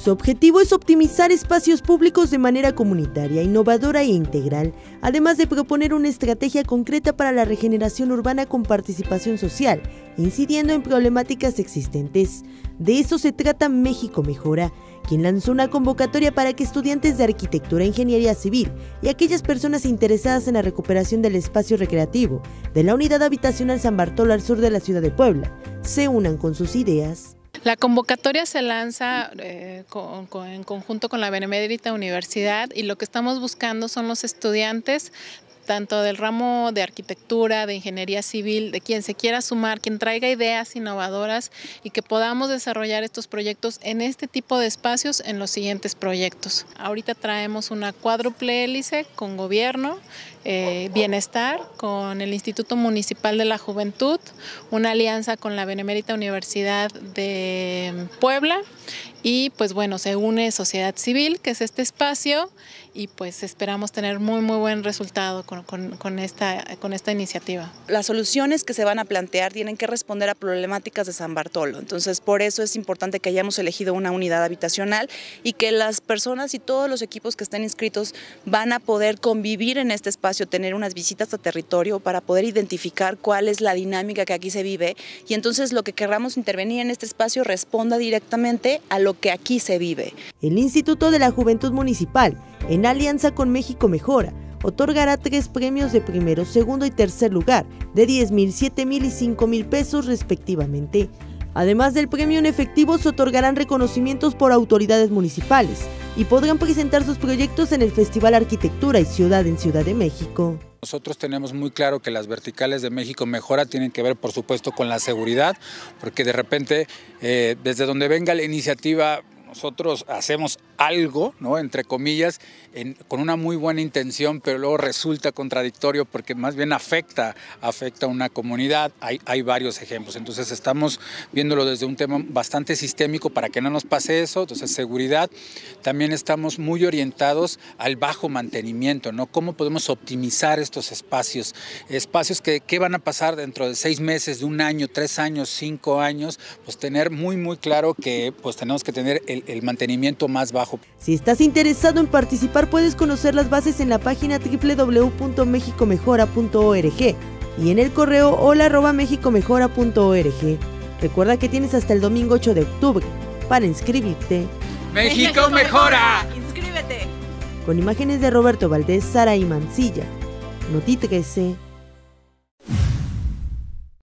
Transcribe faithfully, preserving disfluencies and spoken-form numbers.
Su objetivo es optimizar espacios públicos de manera comunitaria, innovadora e integral, además de proponer una estrategia concreta para la regeneración urbana con participación social, incidiendo en problemáticas existentes. De eso se trata México Mejora, quien lanzó una convocatoria para que estudiantes de arquitectura e ingeniería civil y aquellas personas interesadas en la recuperación del espacio recreativo de la unidad habitacional San Bartolo al sur de la ciudad de Puebla se unan con sus ideas. La convocatoria se lanza eh, con, con, en conjunto con la Benemérita Universidad, y lo que estamos buscando son los estudiantes tanto del ramo de arquitectura, de ingeniería civil, de quien se quiera sumar, quien traiga ideas innovadoras y que podamos desarrollar estos proyectos en este tipo de espacios en los siguientes proyectos. Ahorita traemos una cuádruple hélice con gobierno, eh, bienestar, con el Instituto Municipal de la Juventud, una alianza con la Benemérita Universidad de Puebla, y pues bueno, se une sociedad civil, que es este espacio, y pues esperamos tener muy muy buen resultado con, con, con, esta, con esta iniciativa. Las soluciones que se van a plantear tienen que responder a problemáticas de San Bartolo, entonces por eso es importante que hayamos elegido una unidad habitacional y que las personas y todos los equipos que estén inscritos van a poder convivir en este espacio, tener unas visitas a territorio para poder identificar cuál es la dinámica que aquí se vive, y entonces lo que querramos intervenir en este espacio responda directamente a lo que aquí se vive. El Instituto de la Juventud Municipal, en alianza con México Mejora, otorgará tres premios de primero, segundo y tercer lugar, de diez mil, siete mil y cinco mil pesos respectivamente. Además del premio en efectivo, se otorgarán reconocimientos por autoridades municipales y podrán presentar sus proyectos en el Festival Arquitectura y Ciudad en Ciudad de México. Nosotros tenemos muy claro que las verticales de México Mejora tienen que ver, por supuesto, con la seguridad, porque de repente, eh, desde donde venga la iniciativa, nosotros hacemos algo, ¿no?, entre comillas, en, con una muy buena intención, pero luego resulta contradictorio porque más bien afecta, afecta a una comunidad. Hay, hay varios ejemplos, entonces estamos viéndolo desde un tema bastante sistémico para que no nos pase eso. Entonces, seguridad, también estamos muy orientados al bajo mantenimiento, ¿no? ¿Cómo podemos optimizar estos espacios? Espacios que, ¿qué van a pasar dentro de seis meses, de un año, tres años, cinco años? Pues tener muy, muy claro que pues tenemos que tener el, el mantenimiento más bajo. Si estás interesado en participar, puedes conocer las bases en la página doble u doble u doble u punto mexico mejora punto org y en el correo hola arroba mexico mejora punto org. Recuerda que tienes hasta el domingo ocho de octubre para inscribirte. ¡México Mejora! ¡Inscríbete! Con imágenes de Roberto Valdés, Sara y Mancilla. Noti trece.